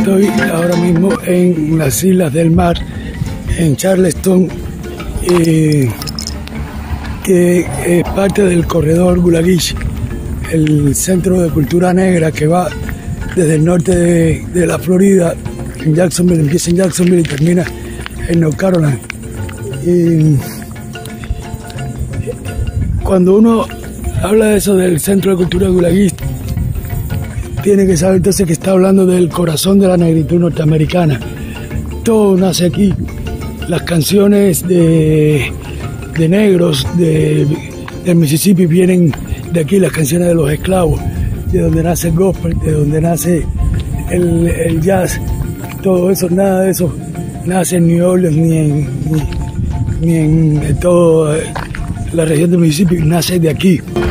Estoy ahora mismo en las Islas del Mar, en Charleston, que es parte del corredor Gulagish, el centro de cultura negra que va desde el norte de la Florida, en Jacksonville, empieza en Jacksonville y termina en North Carolina. Y cuando uno habla de eso del centro de cultura Gulagish, tiene que saber entonces que está hablando del corazón de la negritud norteamericana. Todo nace aquí. Las canciones de negros del Mississippi vienen de aquí, las canciones de los esclavos, de donde nace el gospel, de donde nace el jazz. Todo eso, nada de eso nace en New Orleans ni en toda la región del Mississippi, nace de aquí.